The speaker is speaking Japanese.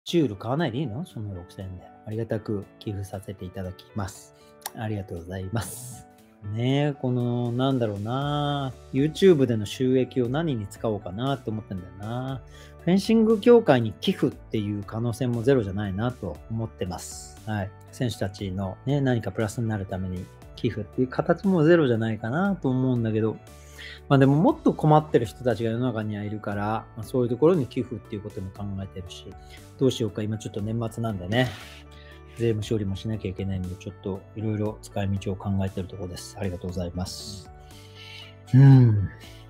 チュール買わないでいいの？その6000円で。ありがたく寄付させていただきます。ありがとうございます。ねえ、この、なんだろうな、YouTube での収益を何に使おうかなって思ってんだよな。フェンシング協会に寄付っていう可能性もゼロじゃないなと思ってます。はい。選手たちのね、何かプラスになるために寄付っていう形もゼロじゃないかなと思うんだけど、でももっと困ってる人たちが世の中にはいるから、そういうところに寄付っていうことも考えてるし、どうしようか、今ちょっと年末なんでね、税務処理もしなきゃいけないので、ちょっといろいろ使い道を考えてるところです。ありがとうございます。